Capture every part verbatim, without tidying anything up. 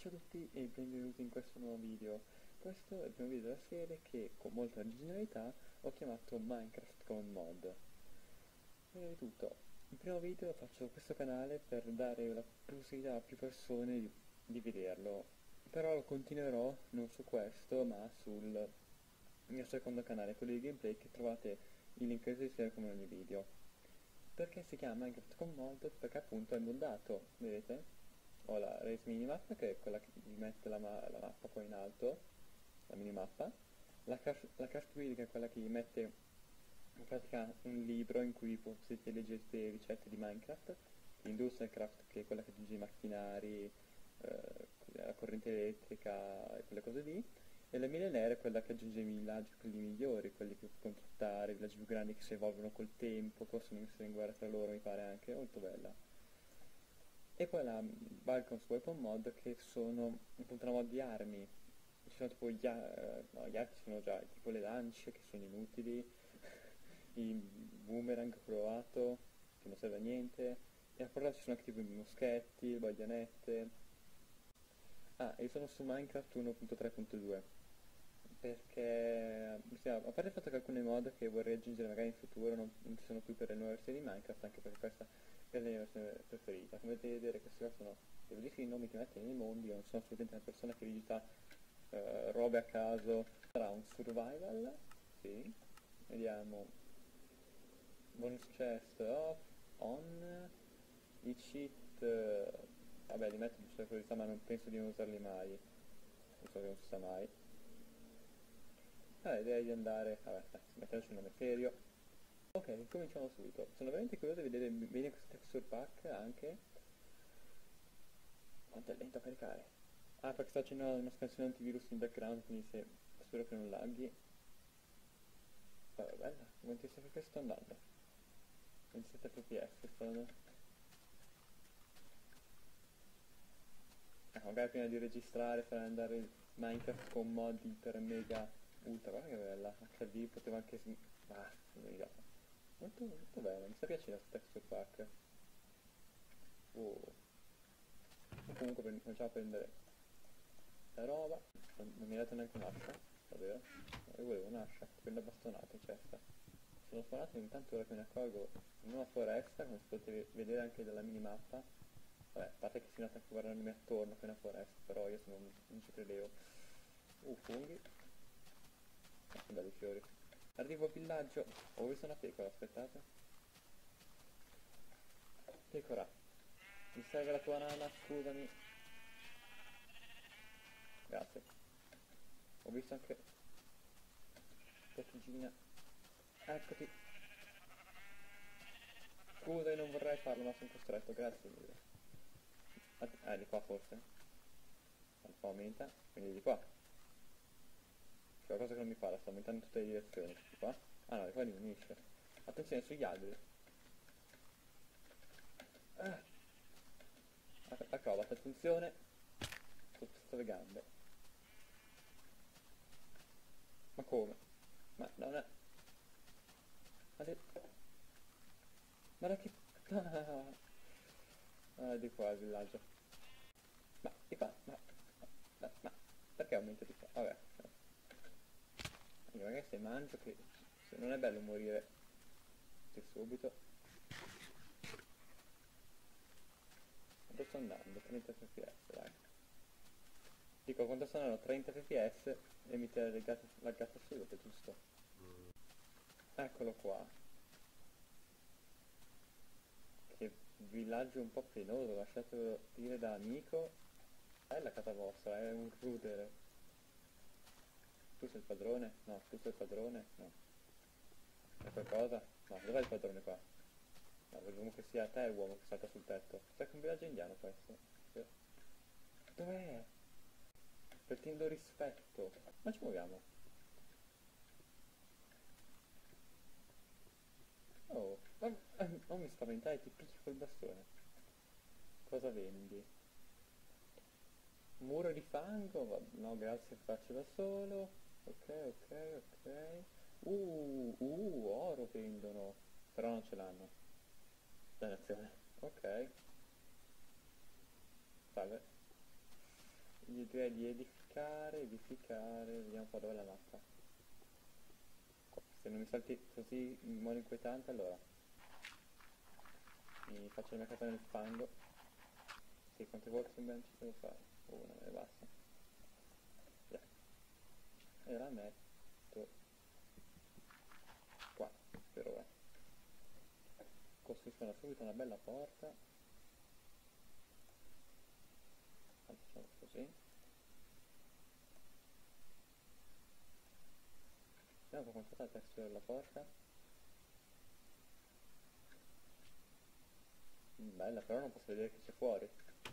Ciao a tutti e benvenuti in questo nuovo video. Questo è il primo video della serie che, con molta originalità, ho chiamato Minecraft con mod. E tutto. Il primo video lo faccio su questo canale per dare la possibilità a più persone di, di vederlo. Però lo continuerò non su questo, ma sul mio secondo canale, quello di gameplay, che trovate il link in descrizione come in ogni video. Perché si chiama Minecraft con mod? Perché appunto è moddato, vedete? Ho la race minimap, che è quella che vi mette la, ma la mappa qua in alto, la minimappa. La, craft, la craft wheel, che è quella che vi mette in pratica un libro in cui potete leggere ricette di Minecraft. L'industrial craft, che è quella che aggiunge i macchinari, eh, la corrente elettrica e quelle cose lì. E la millenare è quella che aggiunge i villaggi, quelli migliori, quelli che puoi contrattare, i villaggi più grandi che si evolvono col tempo, possono essere in guerra tra loro, mi pare anche, molto bella. E poi la Balkans Weapon Mod, che sono appunto una mod di armi. Ci sono tipo gli, ar- no, gli archi sono già tipo le lance che sono inutili, i boomerang provato che non serve a niente, e a portata ci sono anche tipo i moschetti, le baionette. Ah, e sono su Minecraft uno punto tre punto due perché sì, a parte il fatto che alcune mod che vorrei aggiungere magari in futuro non, non ci sono più per le nuove versioni di Minecraft, anche perché questa è la mia versione preferita. Come potete vedere, questi qua sono dei bellissimi nomi che mettono nei mondi. Io non sono assolutamente una persona che digita eh, robe a caso. Sarà un survival, sì, vediamo, bonus chest off, on, i cheat, eh, vabbè li metto giusto per curiosità, ma non penso di non usarli mai, non so che non si sa mai. Ah, direi di andare, vabbè, dai, mettiamoci un nome serio. Ok, cominciamo subito. Sono veramente curioso di vedere bene questo texture pack anche. Quanto è lento a caricare. Ah, perché sto facendo una scansione antivirus in background, quindi se, spero che non laghi. Vabbè, bella, ventisette fps sto andando. ventisette fps sto andando. Ah, magari prima di registrare farei andare il Minecraft con mod iper mega ultra. Guarda che bella, acca di, poteva anche... Ah, mega. Molto, molto bene, mi sta piacendo questo texture pack. Oh. Comunque cominciamo a prendere la roba. Non, non mi ha dato neanche un'ascia, davvero? No, io volevo un'ascia, prendo bastonate, cesta. Sono spawnato intanto, ora che me ne accorgo, in una foresta, come si potete vedere anche dalla minimappa. Vabbè, a parte che si nota anche guardandomi attorno che è una foresta, però io sono, non ci credevo. Uh, funghi. Ah, che belli fiori. Arrivo al villaggio. Ho visto una pecora, aspettate. Pecora, mi serve la tua nana, scusami. Grazie. Ho visto anche tua cugina. Eccoti. Scusa, io non vorrei farlo, ma sono costretto, grazie mille. Ah, di qua forse. Un po' aumenta, quindi di qua. C'è qualcosa che non mi fa, la sto aumentando in tutte le direzioni. Di qua? Ah no, di qua diminuisce. Attenzione sugli alberi. Ah. Acrobat, attenzione. Sotto le gambe. Ma come? Ma non è... Ma de... Ma da che... Ah, di qua il villaggio. Ma di qua, ma... Ma, ma perché aumenta di qua? Vabbè. Io magari se mangio che... Se non è bello morire così subito. Quanto sto andando? trenta fps, dai. Dico, quanto sto andando? trenta fps e mi tiene legato, laggato subito, giusto? Eccolo qua. Che villaggio un po' penoso, lasciatelo dire da amico. Bella casa vostra, è un rudere. Tu sei il padrone? No, tu sei il padrone? No. È qualcosa? No, dov'è il padrone qua? No, presumo che sia te uomo che salta sul tetto. Sai che un villaggio indiano questo? Sì. Dov'è? Pretendo rispetto. Ma ci muoviamo. Oh, ma, eh, non mi spaventai, ti picchi col bastone. Cosa vendi? Muro di fango? Va- no, grazie, faccio da solo. Ok, ok, ok. Uh, uh, oro vendono. Però non ce l'hanno. Dannazione. Ok. Salve. Io direi di edificare, edificare, vediamo un po' dov'è la mappa. Se non mi salti così in modo inquietante, allora mi faccio la mia casa nel fango. Sì, quante workbench ci devo fare? Una, e basta. Yeah. E la metto qua, per ora. Costruiscono subito una bella porta. Facciamo così. Vediamo come è stata la texture della porta. Bella, però non posso vedere che c'è fuori.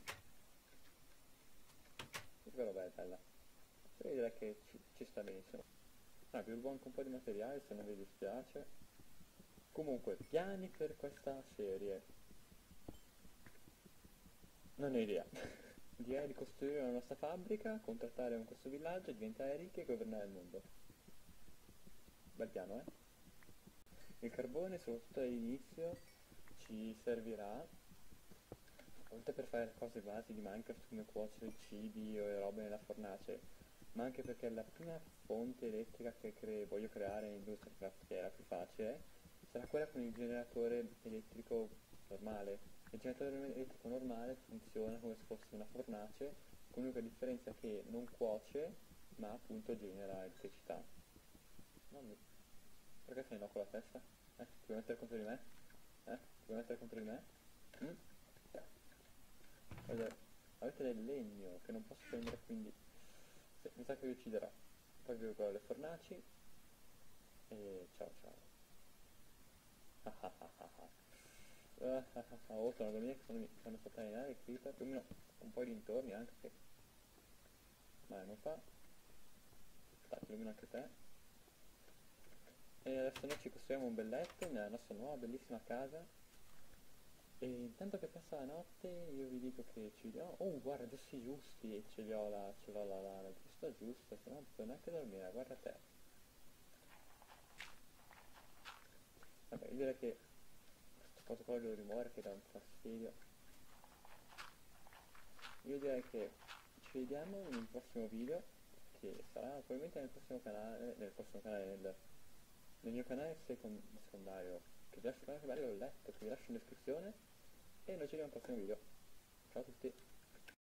Però beh, è bella. Però direi che ci, ci sta benissimo. Ah, vi rubo anche un po' di materiale se non vi dispiace. Comunque, piani per questa serie. Non ho idea. Direi di costruire la nostra fabbrica, contrattare con questo villaggio, diventare ricchi e governare il mondo. Bel piano, eh? Il carbone, soprattutto all'inizio, ci servirà, oltre per fare cose basi di Minecraft come cuocere cibi o robe nella fornace, ma anche perché la prima fonte elettrica che cre- voglio creare in Industrialcraft, che è la più facile, sarà quella con il generatore elettrico normale. Il generatore elettrico normale funziona come se fosse una fornace, con l'unica differenza che non cuoce, ma appunto genera elettricità. Non mi... Perché sei no con la testa? Eh, ti vuoi mettere contro di me? Eh, ti vuoi mettere contro di me? Mm? Allora, avete del legno che non posso prendere, quindi sì, mi sa che vi ucciderò. Poi vi ancora le fornaci e ciao ciao. Ah ah ah ah ah. Ah ah ah ah. Oh, sono domenica che sono, sono stata in aria, creeper, più o meno un po' di dintorni anche che male non fa. Dai, più o meno anche te. E adesso noi ci costruiamo un bel letto nella nostra nuova bellissima casa. E intanto che passa la notte io vi dico che ci vediamo. Oh, guarda, giusti giusti, e ce l'ho la, ce l'ho la, la, la giusta giusta, se no non posso neanche dormire, guarda te. Vabbè, io direi che questo coso qua lo devo rimuovere che dà un fastidio. Io direi che ci vediamo in un prossimo video, che sarà probabilmente nel prossimo canale, nel prossimo canale, nel, nel mio canale second, secondario, che vi lascio, che bello l'ho letto, che vi lascio in descrizione, e noi ci vediamo al prossimo video. Ciao a tutti!